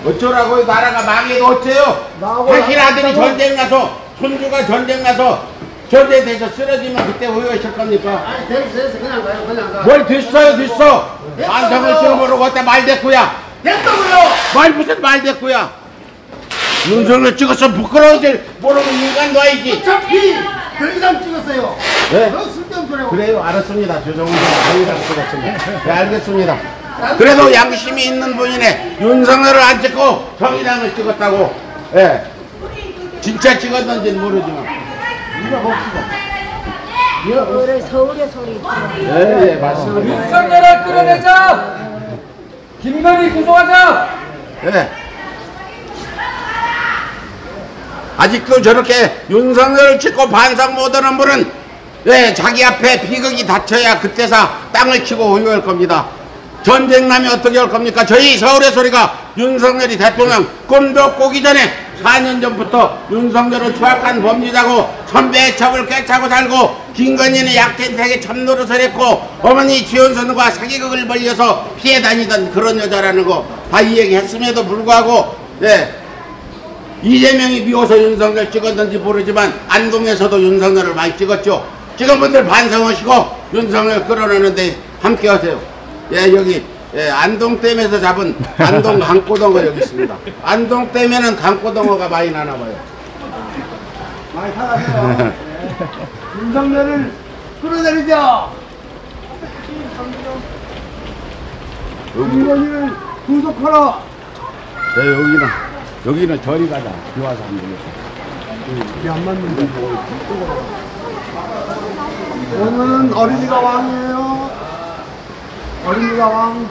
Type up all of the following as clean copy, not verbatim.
어쩌라고요? 나라가 망해도 어째요? 당신 아들이 전쟁 나서 손주가 전쟁 나서 전쟁돼서 쓰러지면 그때 후회하실 겁니까? 아니 됐어 그냥 가요 그냥 가. 뭘 됐어. 반성을 쓰는 모르고 어디다 말대꾸야. 됐다고요. 말 무슨 말대꾸야. 윤석열 찍어서 부끄러워질 모르는 인간도 아니지. 어차피 더 이상 찍었어요. 네? 너 쓸데없는 소리 하고. 그래요, 알았습니다. 조정훈 저희가 찍었습니다. 네, 알겠습니다. 그래도 양심이 있는 분이네. 윤석열을 안 찍고 정의당을 찍었다고. 예. 진짜 찍었는지는 모르지만. 올해 서울의 소리. 예, 맞습니다. 윤석열을 끌어내자. 김건희 구속하자. 예. 아직도 저렇게 윤석열을 찍고 반성 못하는 분은 예, 자기 앞에 비극이 닥쳐야 그때서 땅을 치고 호유할 겁니다. 전쟁 나면 어떻게 할 겁니까? 저희 서울의 소리가 윤석열이 대통령 꿈도 꾸기 전에 4년 전부터 윤석열을 추악한 범죄자고 선배의 첩을 꿰차고 살고 김건희는 약진택에 참노릇을 했고 어머니 지원선과 사기극을 벌려서 피해 다니던 그런 여자라는 거 다 이 얘기 했음에도 불구하고 예, 이재명이 미워서 윤석열 찍었는지 모르지만 안동에서도 윤석열을 많이 찍었죠. 지금 분들 반성하시고 윤석열 끌어내는데 함께 하세요. 예, 여기 예, 안동댐에서 잡은 안동 강고등어 여기 있습니다. 안동댐에는 강고등어가 많이 나나 봐요. 많이 살았어요. 윤석열을 끌어내리자. 김건희를 구속하라. 네, 여기는 저리 가자. 비 와서 안 되겠어. 비안 맞는데. 오늘은 어린이가 왕이에요. 어린이가 왕.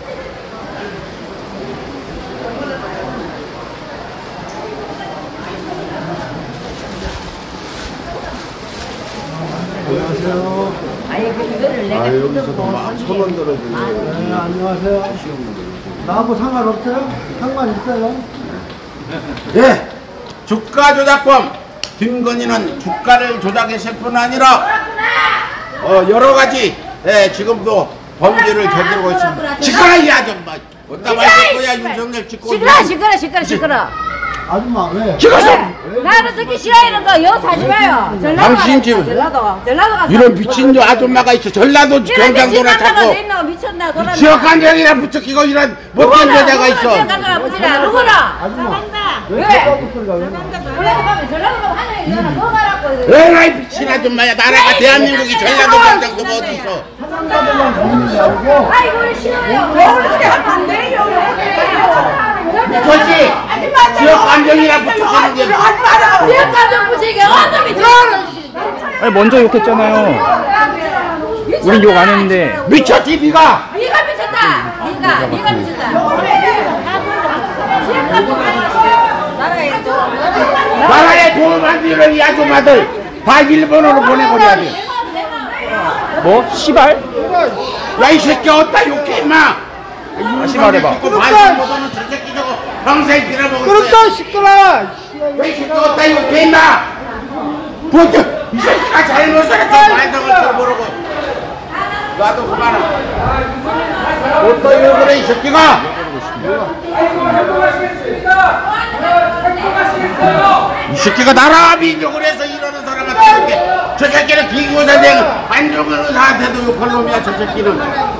안녕하세요. 아니 이거를 내가 여기서도 막 소문 들어주네요. 네, 안녕하세요. 나하고 상관없어요? 상관 있어요? 예, 주가 조작범 김건희는 주가를 조작했을 뿐 아니라 여러 가지 예, 지금도 범죄를 저지르고 있습니다. 시끄러 이 아줌마. 어디다 말할 거야 윤석열 찍고. 시끄러. 아줌마 왜? 찍었어. 나는 듣기 싫어하는 거 여기서 하지 마요. 당신 지금 전라도 가서. 이런 미친 아줌마가 있어. 전라도 경상도나 찾고 미쳤나 돌아. 지역간장이나 부쩍이고 이런 못된 여자가 있어. 누구나. 아줌마 왜? 소리가 왜 나? 전라도 가면 하나 더 가라고. 에라이 미친 아줌마야. 나라가 대한민국이 전라도 경상도가 어디 있어. 사람들만 보는 게 아니고 아이고 싫어요. 어른들이 하면 안 돼요. 그렇지. 지역간장이나 부쩍이는 게. 지역감정 부지게 어둠이 들어오는. 아니 먼저 욕했잖아요. 우린 욕 안 했는데. 미쳤지 니가. 네가 미쳤다. 네가 미쳤다. 나라에 도움안 주는 이 아줌마들 다 일본으로 보내버려야 돼. 뭐? 시발? 야 이 새끼 어디다 욕해 임마. 다시 말해봐. 반성보다는 저 새끼 저거 평생 빌어먹을 거야. 그렇다 시끄러. 야 이 새끼 어디다 욕해 임마. 뭐죠? 이 새끼가 잘못을 해서 반성을 잘 모르고 나도 그만하. 어디다 욕을 해 이 새끼가. 이 새끼가 나라 민족을 해서 이러는 사람한테 이렇게 저 새끼는 기구선생 안중근 의사한테도 욕할 놈이야 저 새끼는.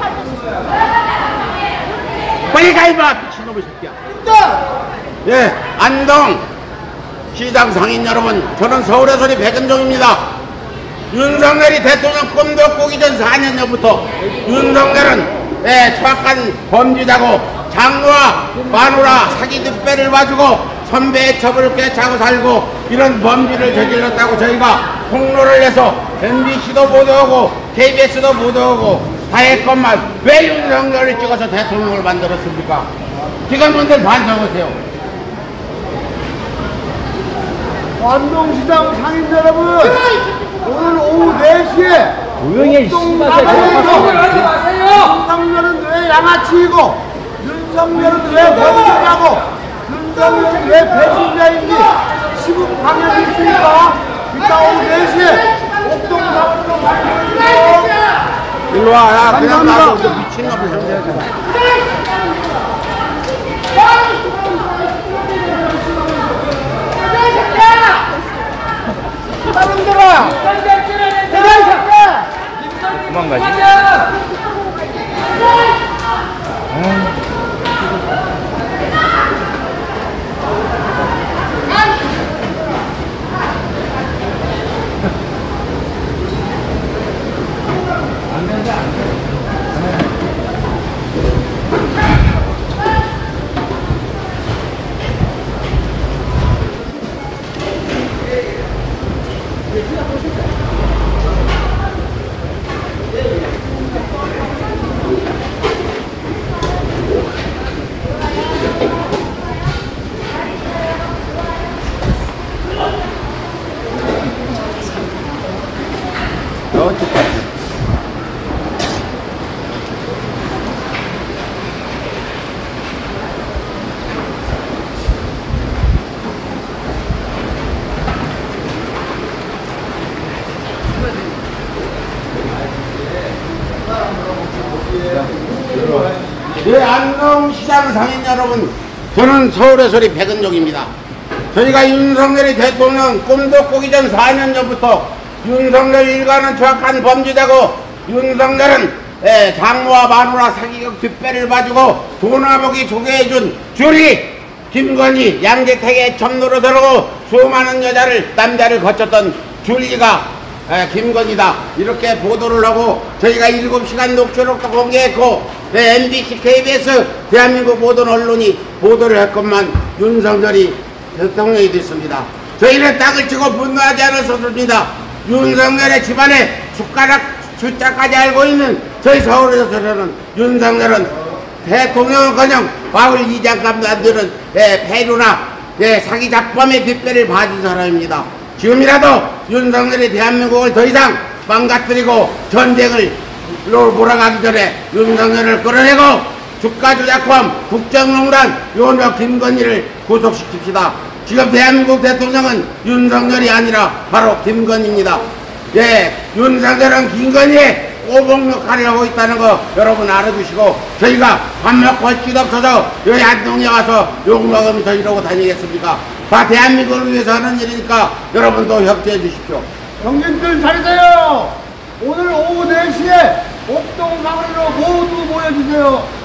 빨리 가 임마 미친놈의 새끼야. 예, 안동 시장 상인 여러분, 저는 서울의 소리 백은종입니다. 윤석열이 대통령 꿈도 꾸기 전 4년 전부터 윤석열은 추악한 범죄자고 장로와 마누라 사기 뒷배를 봐주고 선배의 첩을 꿰차고 살고 이런 범죄를 저질렀다고 저희가 폭로를 해서 MBC도 보도하고 KBS도 보도하고 다 했건만 왜 윤석열을 찍어서 대통령을 만들었습니까? 지금분들 반성하세요. 안동시장 상인 여러분, 오늘 오후 4시에 조용히 해, 씨발 윤석열은 왜 양아치이고 윤석열은 왜 범죄자고 윤석열은 왜 배신자인지 시국 방향이 있으니까 이따 오후 4시에 옥동사원으로 발표해주세요. 일로 와, 야, 그냥 나도 미친놈을 좀 해야지. 잡아! 김건희 끌어내자. 대가리 잡아! 도망가지. 가자. 네, 안동시장 상인 여러분, 저는 서울의 소리 백은종입니다. 저희가 윤석열이 대통령 꿈도 꾸기 전 4년 전부터 윤석열 일가는 정확한 범죄자고, 윤석열은 장모와 마누라 사기극 뒷배를 봐주고 돈아보기 조개해준 줄이 김건희, 양재택에 점노릇하고 수많은 남자를 거쳤던 줄리가 김건희다, 이렇게 보도를 하고 저희가 7시간 녹취록도 공개했고, MBC, KBS, 대한민국 모든 언론이 보도를 했건만 윤석열이 대통령이 됐습니다. 저희는 땅을 치고 분노하지 않았습니다. 윤석열의 집안에 숟가락 숫자까지 알고 있는 저희 서울에서는 윤석열은 대통령은커녕 마을 이장감도 안 되는 폐류나 사기 잡범의 뒷배를 봐준 사람입니다. 지금이라도 윤석열이 대한민국을 더 이상 망가뜨리고 전쟁을 몰아가기 전에 윤석열을 끌어내고 주가조작범 국정농단 요녀 김건희를 구속시킵시다. 지금 대한민국 대통령은 윤석열이 아니라 바로 김건희입니다. 윤석열은 김건희의 오봉 역할을 하고 있다는 거 여러분 알아주시고, 저희가 밥 먹고 할 길 없어서 여기 안동에 와서 욕먹으면서 이러고 다니겠습니까? 다 대한민국을 위해서 하는 일이니까 여러분도 협조해 주십시오. 경진들 잘하세요. 오늘 오후 4시에 옥동 마을로 모두 모여주세요.